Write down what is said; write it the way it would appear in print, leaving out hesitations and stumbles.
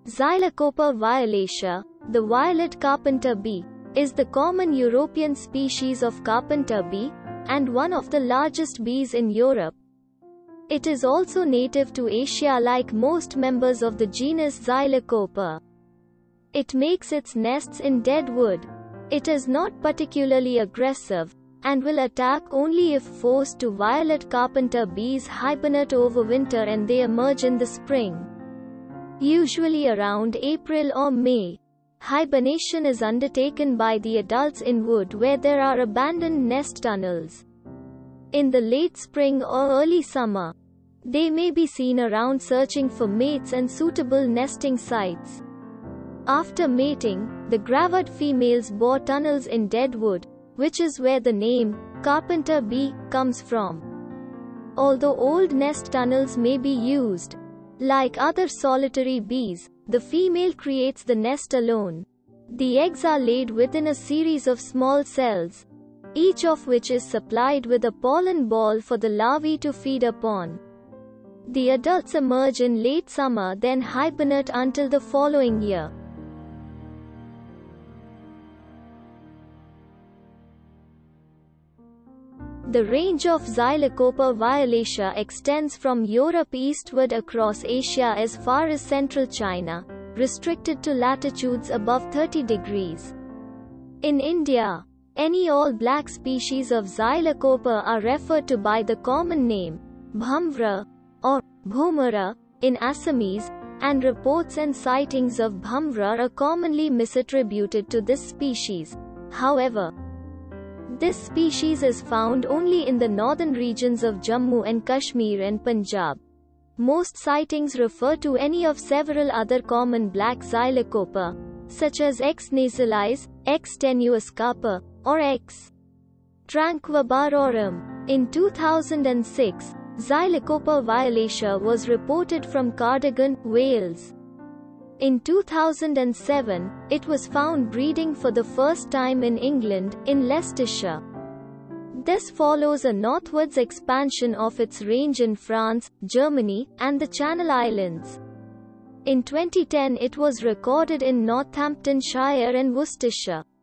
Xylocopa violacea, the violet carpenter bee, is the common European species of carpenter bee, and one of the largest bees in Europe. It is also native to Asia like most members of the genus Xylocopa. It makes its nests in dead wood. It is not particularly aggressive, and will attack only if forced to. Violet carpenter bees hibernate over winter and they emerge in the spring, usually around April or May. Hibernation is undertaken by the adults in wood where there are abandoned nest tunnels. In the late spring or early summer, they may be seen around searching for mates and suitable nesting sites. After mating, the gravad females bore tunnels in dead wood, which is where the name, carpenter bee, comes from. Although old nest tunnels may be used, like other solitary bees, the female creates the nest alone. The eggs are laid within a series of small cells, each of which is supplied with a pollen ball for the larvae to feed upon. The adults emerge in late summer, then hibernate until the following year. The range of Xylocopa violacea extends from Europe eastward across Asia as far as central China, restricted to latitudes above 30 degrees. In India, any all-black species of Xylocopa are referred to by the common name, Bhamvra, or Bhomara, in Assamese, and reports and sightings of Bhamvra are commonly misattributed to this species. However, this species is found only in the northern regions of Jammu and Kashmir and Punjab. Most sightings refer to any of several other common black Xylocopa, such as X nasalis, X tenuiscapa, or X tranquillibarorum. In 2006, Xylocopa violacea was reported from Cardigan, Wales. In 2007, it was found breeding for the first time in England, in Leicestershire. This follows a northwards expansion of its range in France, Germany, and the Channel Islands. In 2010 it was recorded in Northamptonshire and Worcestershire.